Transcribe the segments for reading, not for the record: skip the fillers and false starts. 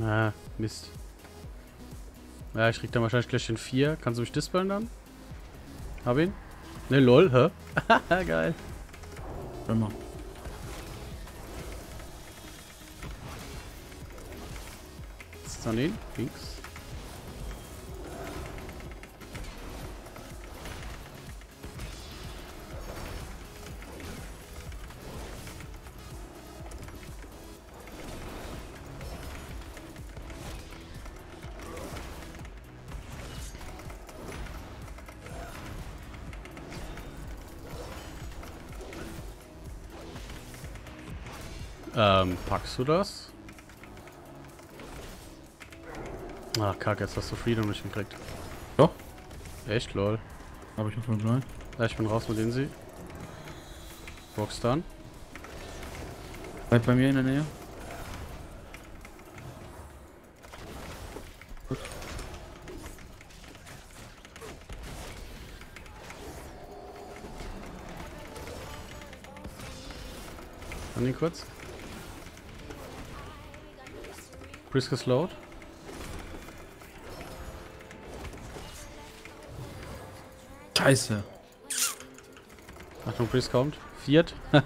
Ah, Mist. Ja, ich krieg dann wahrscheinlich gleich den 4. Kannst du mich dispeln dann? Hab ihn? Ne, lol, hä? Geil. Immer. Ist an ihn? Links. Packst du das? Ach, kacke, jetzt hast du Freedom nicht gekriegt. Doch. Echt, lol. Habe ich noch von rein. Ja, ich bin raus mit Insi. Rockstun. Bleibt bei mir in der Nähe. Gut. An ihn kurz. Priest geslowed. Scheiße. Achtung, Priest kommt. 4.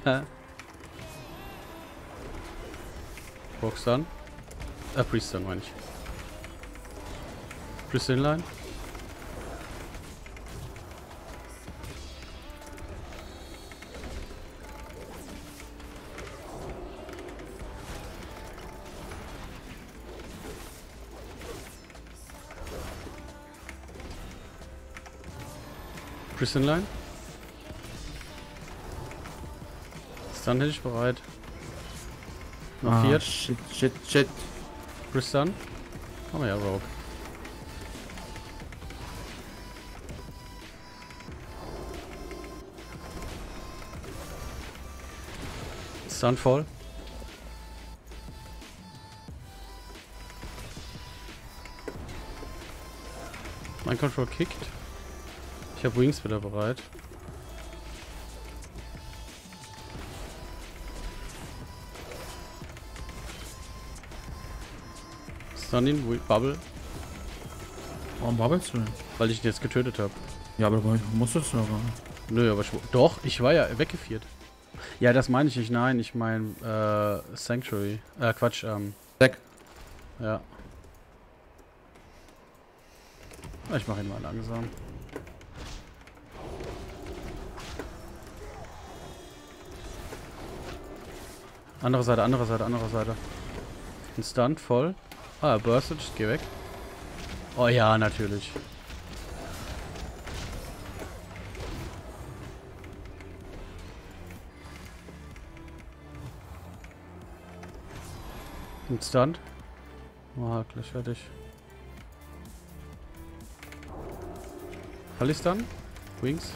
Rockstun. Priest dann meine ich. Priest inline. Priest inline. Stun hätte ich bereit. Noch 4. Shit. Priest Stun. Haben wir ja Rogue. Stun voll. Mein Control kickt. Ich habe Wings wieder bereit. Stun ihn, Bubble, Warum babbelst du denn? weil ich ihn jetzt getötet habe. Ja, aber du musstest du aber. Nö, aber doch, ich war ja weggeführt. Ja, das meine ich nicht, nein, ich meine Sanctuary. Quatsch, Deck. ja. Ich mache ihn mal langsam. Andere Seite, andere Seite, andere Seite. Ein Stunt voll. Ah, er burstet, ich geh weg. Oh ja, natürlich. Ein Stunt. Oh, gleich fertig. Fall ich dann? Wings.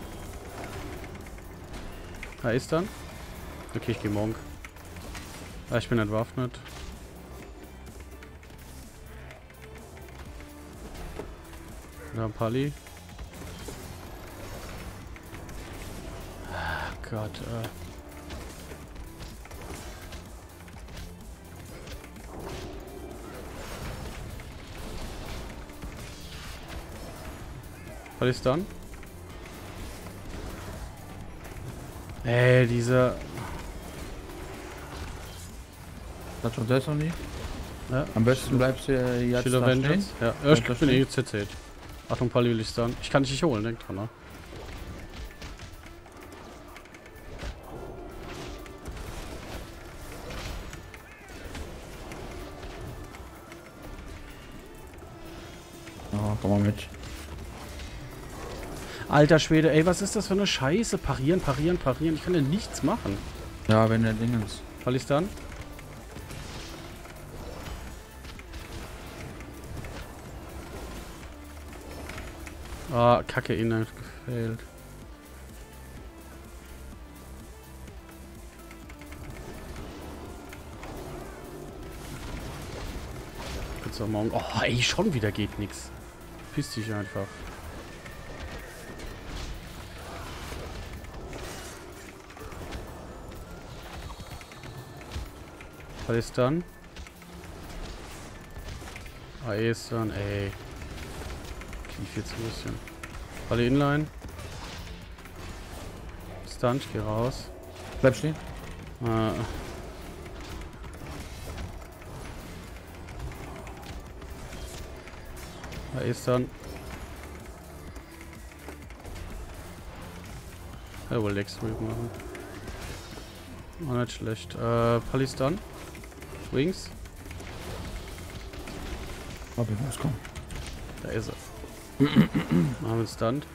Ah, ist dann? Okay, ich geh Monk. Ah, ich bin entwaffnet. Da ein Pali. Ah, Gott, Was ist dann? Ey, dieser... Hat schon selbst noch nie. Ja, Am besten bleibst du jetzt Shield da of Vengeance. stehen. Ja, ich bin eh CC. Achtung, Pali will ich dann. Ich kann dich nicht holen, denk dran, ne? Ja, komm mal mit. Alter Schwede, ey, was ist das für eine Scheiße? Parieren, parieren, parieren. Ich kann ja nichts machen. Ja, wenn der Ding ist. Fall ich dann? Ah, Kacke, ihn hat gefailt. Jetzt auch morgen. Oh, ey, schon wieder geht nix. Piss dich einfach. Was ist dann? Aestern, ey. Tief jetzt ein bisschen. Alle Inline. Stunt, geh raus. Bleib stehen. Aestern. Ja, wohl Lex ruhig machen. Oh, nicht schlecht. Palistan. Wings. Aber ich muss kommen. Da ist er. Machen wir einen Stunt.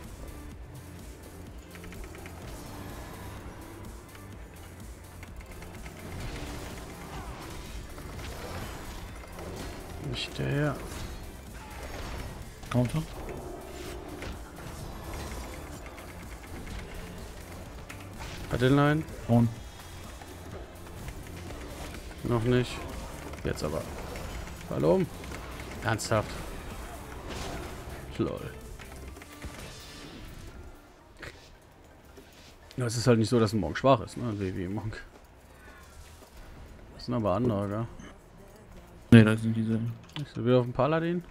Nicht der. Counter. Hat Inline? Und Noch nicht. Jetzt aber. Hallo? Ernsthaft? Lol. Ja, es ist halt nicht so, dass ein Monk schwach ist, ne? WW Monk. Das sind aber andere, gell? ne, das sind diese. Ist er wieder auf dem Paladin?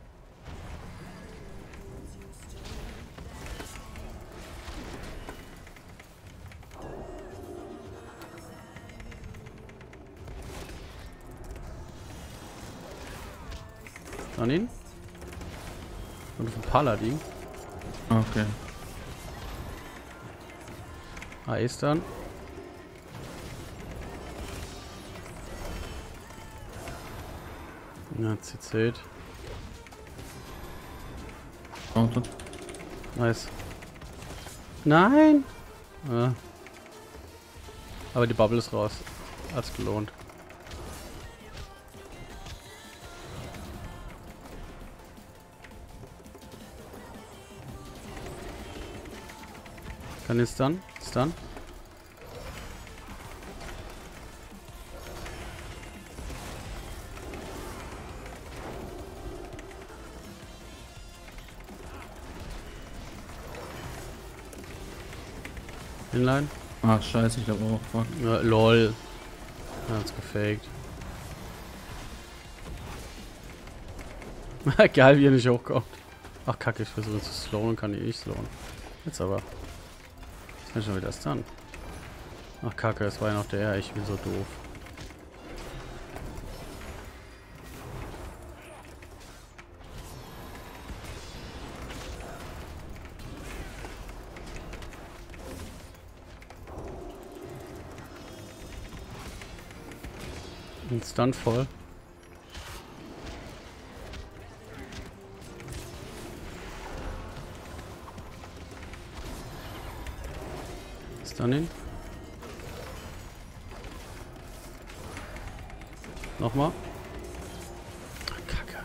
An ihn? Und auf dem Paladin? Okay. Aestern. Ja, CC. Counter. Nice. Nein! Ja. Aber die Bubble ist raus. Hat's gelohnt. Kann ich Stun? Stun? Inline? Ah, scheiße, ich glaube auch. Fuck. Ja, lol. Hat's gefaked. Geil, wie er nicht hochkommt. Ach kacke, ich versuche zu slowen, kann ich nicht slowen. Jetzt aber. Jetzt kann ich schon wieder Stun. Ach kacke, es war ja noch der, ich bin so doof. Ein Stun voll. Stun ihn. Nochmal. Ach, Kacke.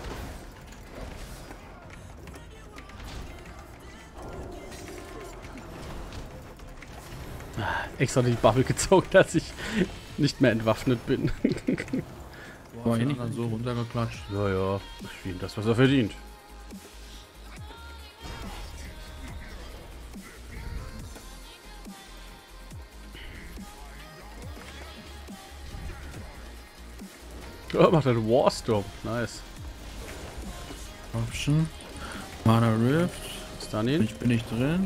Extra die Bubble gezogen, dass ich nicht mehr entwaffnet bin. War eh nicht dann so runtergeklatscht. Ja, ja. Spielen das, was er verdient. Oh, macht einen Warstorm. Nice. Option. Mana Rift. Stun ihn. Ich bin nicht drin.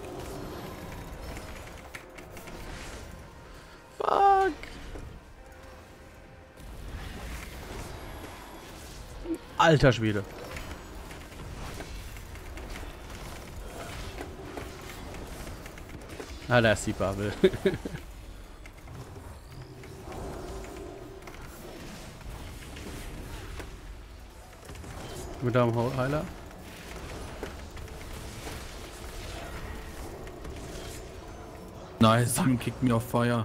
Fuck. Alter Schwede. Ah, da ist die Bubble. Mit einem Heiler. Nice, Simon kickt mir auf Feuer.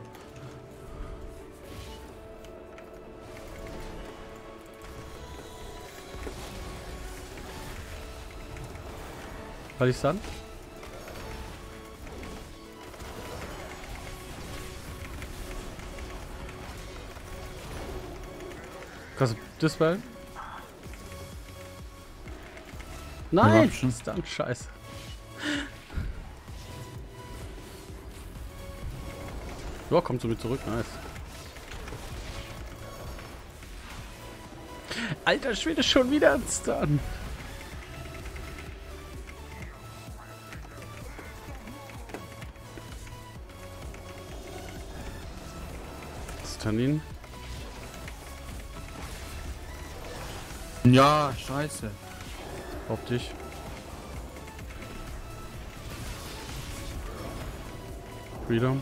Weil ich dann? Kannst du Dispel? Nein! Stun, scheiße. Ja, kommt zu mir zurück, nice. Alter Schwede, schon wieder ein Stun. Stun ihn. Ja, scheiße. Auf dich. Freedom.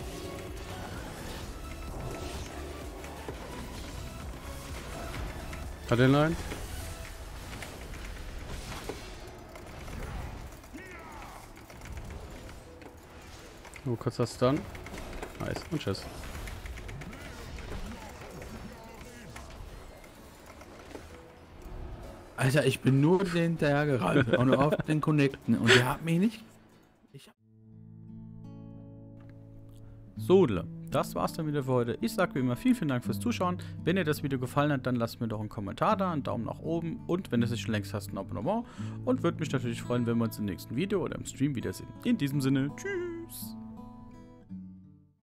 Hat er einen? Oh, kurz das Stun. Nice. Und tschüss. Alter, ich bin nur den hinterher gerannt und auf den Connecten und der hat mich nicht... So, das war's dann wieder für heute. Ich sag wie immer vielen Dank fürs Zuschauen. Wenn dir das Video gefallen hat, dann lasst mir doch einen Kommentar da, einen Daumen nach oben und wenn du es nicht schon längst hast, ein Abonnement. Und würde mich natürlich freuen, wenn wir uns im nächsten Video oder im Stream wiedersehen. In diesem Sinne, tschüss!